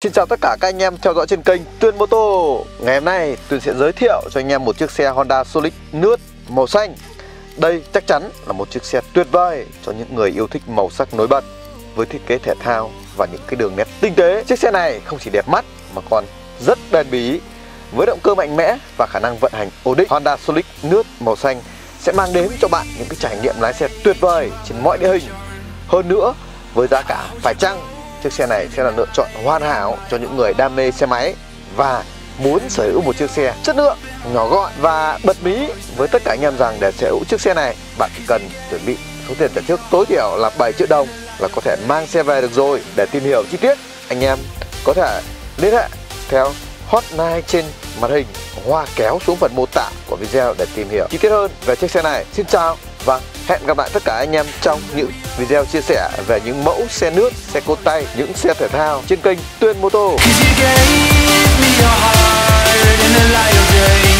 Xin chào tất cả các anh em theo dõi trên kênh Tuyên Mô Tô. Ngày hôm nay Tuyên sẽ giới thiệu cho anh em một chiếc xe Honda Solix nước màu xanh. Đây chắc chắn là một chiếc xe tuyệt vời cho những người yêu thích màu sắc nổi bật với thiết kế thể thao và những cái đường nét tinh tế. Chiếc xe này không chỉ đẹp mắt mà còn rất bền bỉ. Với động cơ mạnh mẽ và khả năng vận hành ổn định, Honda Solix nước màu xanh sẽ mang đến cho bạn những cái trải nghiệm lái xe tuyệt vời trên mọi địa hình. Hơn nữa, với giá cả phải chăng, chiếc xe này sẽ là lựa chọn hoàn hảo cho những người đam mê xe máy và muốn sở hữu một chiếc xe chất lượng, nhỏ gọn và bật mí. Với tất cả anh em rằng để sở hữu chiếc xe này, bạn chỉ cần chuẩn bị số tiền trả trước tối thiểu là 7 triệu đồng là có thể mang xe về được rồi. Để tìm hiểu chi tiết, anh em có thể liên hệ theo hotline trên màn hình hoặc kéo xuống phần mô tả của video để tìm hiểu chi tiết hơn về chiếc xe này. Xin chào và hẹn gặp lại tất cả anh em trong những video chia sẻ về những mẫu xe nước, xe côn tay, những xe thể thao trên kênh Tuyên Mô Tô.